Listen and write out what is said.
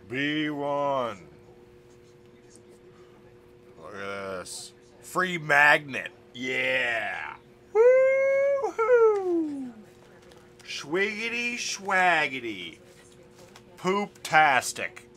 B1. Look at this. Free magnet. Yeah. Woo-hoo. Schwiggity schwaggity. Poop-tastic.